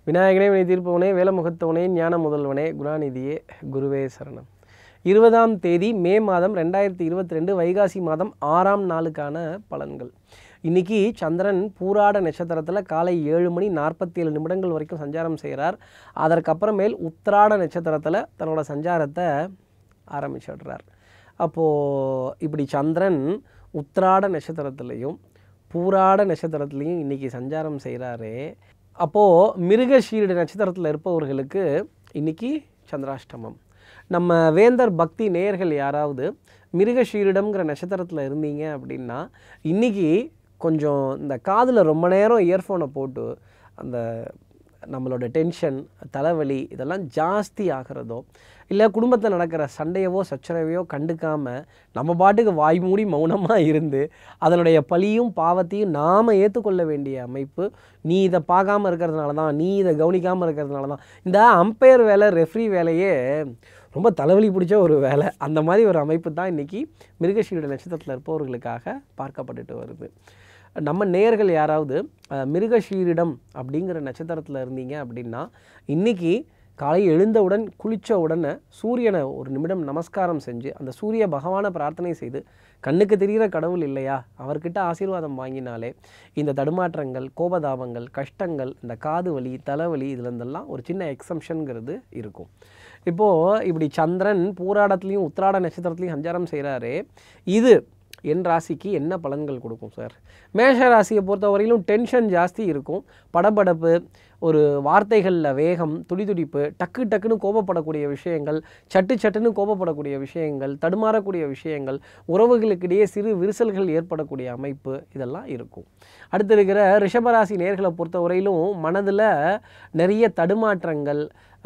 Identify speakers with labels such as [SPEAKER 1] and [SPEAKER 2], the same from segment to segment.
[SPEAKER 1] விநாயகனே வினை தீர்ப்பவனே வேலமுகத்தவனே ஞான முதல்வனே குணாநிதியே குருவே சரணம். 20ஆம் தேதி மே மாதம் 2022 வைகாசி மாதம் 6ஆம் நாளுக்கான பலன்கள். இன்றைக்கி சந்திரன் பூராட நட்சத்திரத்தில் காலை 7:47 வரைக்கும் சஞ்சாரம் செய்கிறார். அதற்கப்புறமேல் உத்திராட நட்சத்திரத்தில் தன்னோட சஞ்சாரத்தை ஆரம்பிச்சிடுறார். அப்போது இப்படி சந்திரன் உத்திராட நட்சத்திரத்துலேயும் பூராட நட்சத்திரத்துலேயும் இன்றைக்கி சஞ்சாரம் செய்கிறாரே, அப்போது மிருகஷீரிட நட்சத்திரத்தில் இருப்பவர்களுக்கு இன்றைக்கி சந்திராஷ்டமம். நம்ம வேந்தர் பக்தி நேயர்கள் யாராவது மிருகஷீரிடம்ங்கிற நட்சத்திரத்தில் இருந்தீங்க அப்படின்னா இன்றைக்கி கொஞ்சம் இந்த காதில் ரொம்ப நேரம் இயர்ஃபோனை போட்டு அந்த நம்மளோட டென்ஷன், தலைவலி இதெல்லாம் ஜாஸ்தி ஆகிறதோ, இல்லை குடும்பத்தில் நடக்கிற சண்டையவோ சச்சரவையோ கண்டுக்காமல் நம்ம பாட்டுக்கு வாய் மூடி மௌனமாக இருந்து அதனுடைய பழியும் பாவத்தையும் நாம் ஏற்றுக்கொள்ள வேண்டிய அமைப்பு. நீ இதை பார்க்காமல் இருக்கிறதுனால தான், நீ இதை கவனிக்காமல் இருக்கிறதுனால தான். இந்த அம்பையர் வேலை, ரெஃப்ரி வேலையே ரொம்ப தலைவலி பிடிச்ச ஒரு வேலை. அந்த மாதிரி ஒரு அமைப்பு தான் இன்றைக்கி மிருகஷீரிட நட்சத்திரத்தில் இருப்பவர்களுக்காக பார்க்கப்பட்டுட்டு வருது. நம்ம நேயர்கள் யாராவது மிருகஷீரிடம் அப்படிங்கிற நட்சத்திரத்தில் இருந்தீங்க அப்படின்னா இன்றைக்கி காலை எழுந்தவுடன் குளித்த உடனே சூரியனை ஒரு நிமிடம் நமஸ்காரம் செஞ்சு அந்த சூரிய பகவானை பிரார்த்தனை செய்து கண்ணுக்கு தெரிகிற கடவுள் இல்லையா அவர்கிட்ட ஆசீர்வாதம் வாங்கினாலே இந்த தடுமாற்றங்கள், கோபதாபங்கள், கஷ்டங்கள், இந்த காது வலி, தலைவலி இதுலேருந்தெல்லாம் ஒரு சின்ன எக்ஸம்ஷனுங்கிறது இருக்கும். இப்போது இப்படி சந்திரன் பூராடத்துலேயும் உத்திராட நட்சத்திரத்துலேயும் சஞ்சாரம் செய்கிறாரே, இது என் ராசிக்கு என்ன பலன்கள் கொடுக்கும் சார்? மேஷ ராசியை பொறுத்த வரையிலும் டென்ஷன் ஜாஸ்தி இருக்கும். படபடப்பு, ஒரு வார்த்தைகளில் வேகம், துடிதுடிப்பு, டக்கு டக்குன்னு கோபப்படக்கூடிய விஷயங்கள், சட்டு சட்டுன்னு கோபப்படக்கூடிய விஷயங்கள், தடுமாறக்கூடிய விஷயங்கள், உறவுகளுக்கிடையே சிறு விரிசல்கள் ஏற்படக்கூடிய அமைப்பு இதெல்லாம் இருக்கும். அடுத்து இருக்கிற ரிஷபராசி நேர்களை பொறுத்த வரையிலும் மனதில் நிறைய தடுமாற்றங்கள்,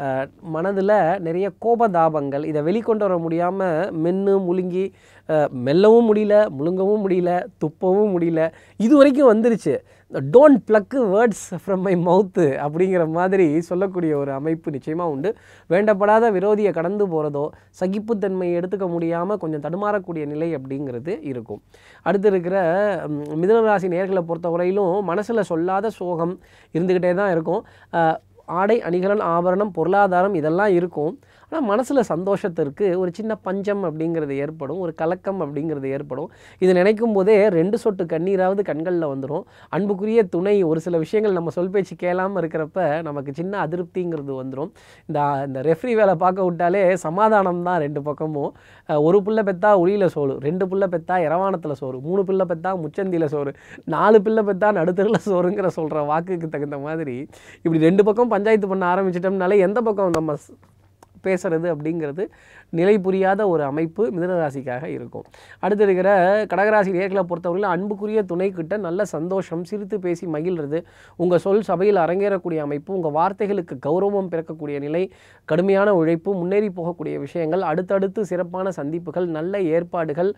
[SPEAKER 1] மனதில் நிறைய கோபதாபங்கள், இதை வெளிக்கொண்டு வர முடியாமல் மென்று முழுங்கி மெல்லவும் முடியல, முழுங்கவும் முடியல, துப்பவும் முடியல, இது வரைக்கும் வந்துருச்சு. Don't pluck words from my mouth அப்படிங்கிற மாதிரி சொல்லக்கூடிய ஒரு அமைப்பு நிச்சயமாக உண்டு. வேண்டப்படாத விரோதியை கடந்து போகிறதோ, சகிப்புத்தன்மையை எடுத்துக்க முடியாமல் கொஞ்சம் தடுமாறக்கூடிய நிலை அப்படிங்கிறது இருக்கும். அடுத்து இருக்கிற மிதுனராசி நேர்களை பொறுத்த வரையிலும் மனசில் சொல்லாத சோகம் இருந்துக்கிட்டே தான் இருக்கும். ஆடை, அணிகலன், ஆபரணம், பொருளாதாரம் இதெல்லாம் இருக்கும். ஆனால் மனசில் சந்தோஷத்திற்கு ஒரு சின்ன பஞ்சம் அப்படிங்கிறது ஏற்படும், ஒரு கலக்கம் அப்படிங்கிறது ஏற்படும். இதை நினைக்கும் போதே 2 சொட்டு கண்ணீராவது கண்களில் வந்துடும். அன்புக்குரிய துணை ஒரு சில விஷயங்கள் நம்ம சொல் பேச்சு கேளாமல் இருக்கிறப்ப நமக்கு சின்ன அதிருப்திங்கிறது வந்துடும். இந்த ரெஃப்ரி வேலை பார்க்க விட்டாலே சமாதானம் தான் 2 பக்கமும். ஒரு பிள்ளை பெற்றா உளியில் சோறு, 2 பிள்ளை பெற்றா இரவாணத்தில் சோறு, 3 பிள்ளை பெற்றா முச்சந்தியில் சோறு, 4 பிள்ளை பெற்றா நடுத்தரில் சோறுங்கிற சொல்கிற வாக்குக்கு தகுந்த மாதிரி இப்படி 2 பக்கம் பஞ்சாயத்து பண்ண ஆரம்பிச்சிட்டோம்னாலே எந்த பக்கம் நம்ம பேசுறது அப்படிங்கிறது நிலை புரியாத ஒரு அமைப்பு மிதுனராசிக்காக இருக்கும். அடுத்து இருக்கிற கடகராசி நேர்களை பொறுத்தவரையில் அன்புக்குரிய துணைக்கிட்ட நல்ல சந்தோஷம், சிரித்து பேசி மகிழ்றது, உங்கள் சொல் சபையில் அரங்கேறக்கூடிய அமைப்பு, உங்கள் வார்த்தைகளுக்கு கௌரவம் பிறக்கக்கூடிய நிலை, கடுமையான உழைப்பு, முன்னேறி போகக்கூடிய விஷயங்கள், அடுத்தடுத்து சிறப்பான சந்திப்புகள், நல்ல ஏற்பாடுகள்.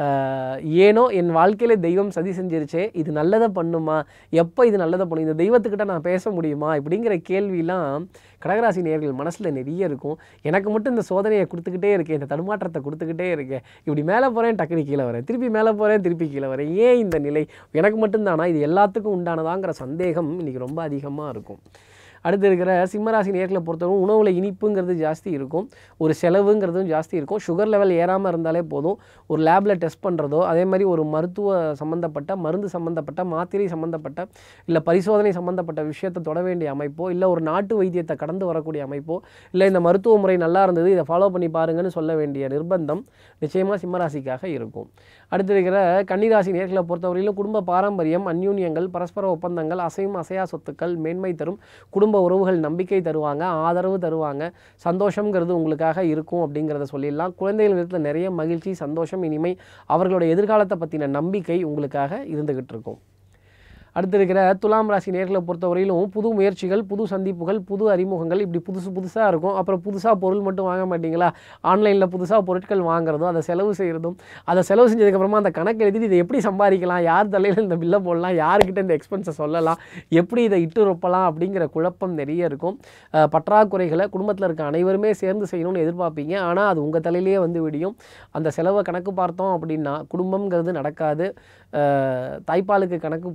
[SPEAKER 1] ஏனோ என் வாழ்க்கையில் தெய்வம் சதி செஞ்சிருச்சே, இது நல்லதை பண்ணுமா, எப்போ இது நல்லதை பண்ணும், இந்த தெய்வத்துக்கிட்ட நான் பேச முடியுமா இப்படிங்கிற கேள்விலாம் கடகராசி நேர்கள் மனசில் நிறைய இருக்கும். எனக்கு மட்டும் இந்த சோதனையை கொடுத்துக்கிட்டே இருக்கேன், இந்த தடுமாற்றத்தை கொடுத்துக்கிட்டே இருக்கேன், இப்படி மேலே போகிறேன் டக்குனு கீழே வரேன், திருப்பி மேலே போகிறேன் திருப்பி கீழே வரேன், ஏன் இந்த நிலை எனக்கு மட்டும்தானா, இது எல்லாத்துக்கும் உண்டானதாங்கிற சந்தேகம் இன்றைக்கி ரொம்ப அதிகமாக இருக்கும். அடுத்து இருக்கிற சிம்மராசி நேர்களை பொறுத்தவரை உணவில் இனிப்புங்கிறது ஜாஸ்தி இருக்கும், ஒரு செலவுங்கிறதும் ஜாஸ்தி இருக்கும். சுகர் லெவல் ஏறாமல் இருந்தாலே போதும். ஒரு லேபில் டெஸ்ட் பண்ணுறதோ, அதே மாதிரி ஒரு மருத்துவ சம்மந்தப்பட்ட, மருந்து சம்மந்தப்பட்ட, மாத்திரை சம்மந்தப்பட்ட, இல்லை பரிசோதனை சம்மந்தப்பட்ட விஷயத்தை தொட வேண்டிய அமைப்போ, இல்லை ஒரு நாட்டு வைத்தியத்தை கடந்து வரக்கூடிய அமைப்போ, இல்லை இந்த மருத்துவ முறை நல்லா இருந்தது இதை ஃபாலோ பண்ணி பாருங்கன்னு சொல்ல வேண்டிய நிர்பந்தம் நிச்சயமாக சிம்மராசிக்காக இருக்கும். அடுத்து இருக்கிற கன்னிராசி நேர்களை பொறுத்தவரையிலும் குடும்ப பாரம்பரியம், அந்யூன்யங்கள், பரஸ்பர ஒப்பந்தங்கள், அசையும் அசையா சொத்துக்கள் மேன்மை தரும். குடும்ப உறவுகள் நம்பிக்கை தருவாங்க, ஆதரவு தருவாங்க, சந்தோஷங்கிறது உங்களுக்காக இருக்கும் அப்படிங்கிறத சொல்லிடலாம். குழந்தைகள் விதத்தில் நிறைய மகிழ்ச்சி, சந்தோஷம், இனிமை, அவர்களோட எதிர்காலத்தை பற்றின நம்பிக்கை உங்களுக்காக இருந்துகிட்டு இருக்கும். அடுத்து இருக்கிற துலாம் ராசி நேர்களை பொறுத்தவரையிலும் புது முயற்சிகள், புது சந்திப்புகள், புது அறிமுகங்கள் இப்படி புதுசாக இருக்கும். அப்புறம் புதுசாக பொருள் மட்டும் வாங்க மாட்டிங்களா, ஆன்லைனில் புதுசாக பொருட்கள் வாங்குறதும், அதை செலவு செய்கிறதும், அதை செலவு செஞ்சதுக்கப்புறமா அந்த கணக்கு எழுதிட்டு இதை எப்படி சம்பாதிக்கலாம், யார் தலையில் இந்த பில்லை போடலாம், யாருக்கிட்ட இந்த எக்ஸ்பென்ஸை சொல்லலாம், எப்படி இதை இட்டு ரொப்பலாம் அப்படிங்கிற குழப்பம் நிறைய இருக்கும். பற்றாக்குறைகளை குடும்பத்தில் இருக்க அனைவருமே சேர்ந்து செய்யணும்னு எதிர்பார்ப்பீங்க. ஆனால் அது உங்கள் தலையிலேயே வந்து விடியும். அந்த செலவை கணக்கு பார்த்தோம் அப்படின்னா குடும்பங்கிறது நடக்காது. தாய்ப்பாலுக்கு கணக்கு போட்டால்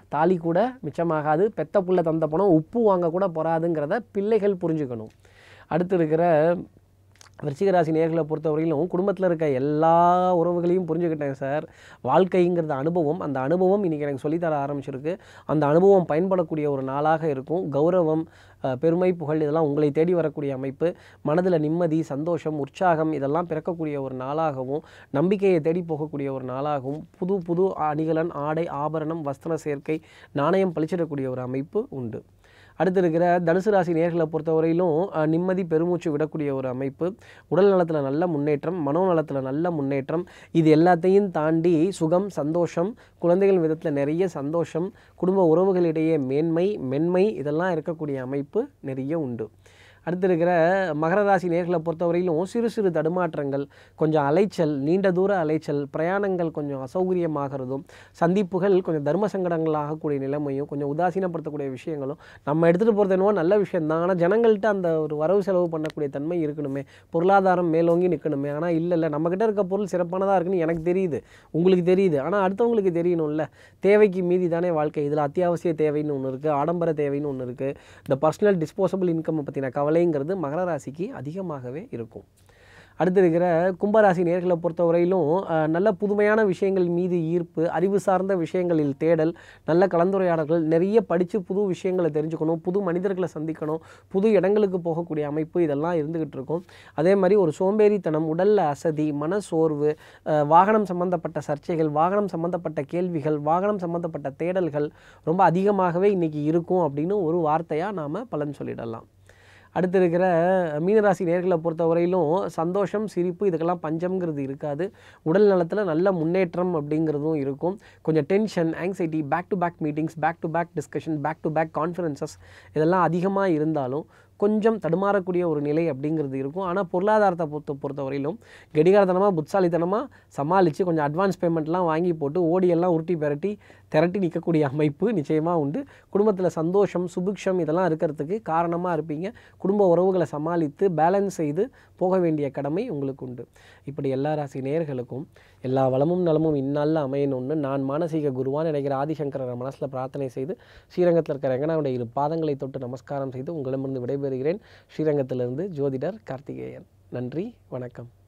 [SPEAKER 1] தாலி கூட மிச்சமாகாது, பெத்த புள்ள தந்த பணம் உப்பு வாங்க கூட போகாதுங்கிறத பிள்ளைகள் புரிஞ்சுக்கணும். அடுத்து இருக்கிற விருச்சிக ராசி நேயர்களை பொறுத்தவரையிலும் குடும்பத்தில் இருக்க எல்லா உறவுகளையும் புரிஞ்சுக்கிட்டேன் சார். வாழ்க்கைங்கிறது அனுபவம், அந்த அனுபவம் இன்றைக்கி எனக்கு சொல்லித்தர ஆரம்பிச்சிருக்கு. அந்த அனுபவம் பயன்படக்கூடிய ஒரு நாளாக இருக்கும். கௌரவம், பெருமை, புகழ் இதெல்லாம் உங்களை தேடி வரக்கூடிய அமைப்பு. மனதில் நிம்மதி, சந்தோஷம், உற்சாகம் இதெல்லாம் பிறக்கக்கூடிய ஒரு நாளாகவும், நம்பிக்கையை தேடி போகக்கூடிய ஒரு நாளாகவும், புது புது அணிகலன், ஆடை, ஆபரணம், வஸ்திர சேர்க்கை, நாணயம் பளிச்சிடக்கூடிய ஒரு அமைப்பு உண்டு. அடுத்து இருக்கிற தனுசு ராசி நேயர்களை பொறுத்தவரையிலும் நிம்மதி, பெருமூச்சு விடக்கூடிய ஒரு அமைப்பு. உடல் நலத்தில் நல்ல முன்னேற்றம், மனோநலத்தில் நல்ல முன்னேற்றம். இது எல்லாத்தையும் தாண்டி சுகம், சந்தோஷம், குழந்தைகள் விதத்தில் நிறைய சந்தோஷம், குடும்ப உறவுகளிடையே மேன்மை, மென்மை இதெல்லாம் இருக்கக்கூடிய அமைப்பு நிறைய உண்டு. அடுத்து இருக்கிற மகர ராசி நேயர்களை பொறுத்தவரையிலும் சிறு சிறு தடுமாற்றங்கள், கொஞ்சம் அலைச்சல், நீண்ட தூர அலைச்சல், பிரயாணங்கள் கொஞ்சம் அசௌகரியமாகிறதும், சந்திப்புகள் கொஞ்சம் தர்ம சங்கடங்கள் ஆகக்கூடிய நிலைமையும், கொஞ்சம் உதாசீனப்படுத்தக்கூடிய விஷயங்களும். நம்ம எடுத்துகிட்டு போகிறது என்னவோ நல்ல விஷயந்தான், ஆனால் ஜனங்கள்கிட்ட அந்த ஒரு வரவு செலவு பண்ணக்கூடிய தன்மை இருக்கணுமே, பொருளாதாரம் மேலோங்கி நிற்கணுமே. ஆனால் இல்லை நம்மக்கிட்ட இருக்க பொருள் சிறப்பானதாக இருக்குன்னு எனக்கு தெரியுது, உங்களுக்கு தெரியுது, ஆனால் அடுத்தவங்களுக்கு தெரியணும்ல. தேவைக்கு மீதி தானே வாழ்க்கை. இதில் அத்தியாவசிய தேவைன்னு ஒன்று இருக்குது, ஆடம்பர தேவைன்னு ஒன்று இருக்குது. இந்த பர்சனல் டிஸ்போசபிள் இன்கம் பற்றின கவலைங்கிறது மகர ராசிக்கு அதிகமாகவே இருக்கும். அடுத்து இருக்கிற கும்பராசி நேயர்களை பொறுத்தவரையிலும் நல்ல புதுமையான விஷயங்கள் மீது ஈர்ப்பு, அறிவு சார்ந்த விஷயங்களில் தேடல், நல்ல கலந்துரையாடல்கள், நிறைய படித்து புது விஷயங்களை தெரிஞ்சுக்கணும், புது மனிதர்களை சந்திக்கணும், புது இடங்களுக்கு போகக்கூடிய அமைப்பு இதெல்லாம் இருந்துக்கிட்டு இருக்கும். அதே மாதிரி ஒரு சோம்பேறித்தனம், உடலில் அசதி, மன சோர்வு, வாகனம் சம்மந்தப்பட்ட சர்ச்சைகள், வாகனம் சம்மந்தப்பட்ட கேள்விகள், வாகனம் சம்மந்தப்பட்ட தேடல்கள் ரொம்ப அதிகமாகவே இன்றைக்கி இருக்கும் அப்படின்னு ஒரு வார்த்தையாக நாம் பலன் சொல்லிடலாம். அடுத்து இருக்கிற மீனராசி நேயர்களை பொறுத்தவரையிலும் சந்தோஷம், சிரிப்பு இதுக்கெல்லாம் பஞ்சம்ங்கிறது இருக்காது. உடல் நலத்தில் நல்ல முன்னேற்றம் அப்படிங்கிறதும் இருக்கும். கொஞ்சம் tension, anxiety, back to back meetings, back to back discussion, back to back conferences இதெல்லாம் அதிகமாக இருந்தாலும் கொஞ்சம் தடுமாறக்கூடிய ஒரு நிலை அப்படிங்கிறது இருக்கும். ஆனால் பொருளாதாரத்தை பொறுத்தவரையிலும் கெடிகாரத்தனமாக, புட்சாலித்தனமாக சமாளித்து கொஞ்சம் அட்வான்ஸ் பேமெண்ட்லாம் வாங்கி போட்டு ஓடியெல்லாம் உருட்டி திரட்டி நிற்கக்கூடிய அமைப்பு நிச்சயமாக உண்டு. குடும்பத்தில் சந்தோஷம், சுபிக்ஷம் இதெல்லாம் இருக்கிறதுக்கு காரணமாக இருப்பீங்க. குடும்ப உறவுகளை சமாளித்து பேலன்ஸ் செய்து போக வேண்டிய கடமை உங்களுக்கு உண்டு. இப்படி எல்லா ராசி நேயர்களுக்கும் எல்லா வளமும் நலமும் இந்நாளில் அமையணும்னு நான் மானசீக குருவான் நினைக்கிற ஆதிசங்கர மனசில் பிரார்த்தனை செய்து ஸ்ரீரங்கத்தில் இருக்கிற ரங்கனாவுடைய 2 பாதங்களை தொட்டு நமஸ்காரம் செய்து உங்களிடமிருந்து விடைபெறுகிறேன். ஸ்ரீரங்கத்திலிருந்து ஜோதிடர் கார்த்திகேயன். நன்றி, வணக்கம்.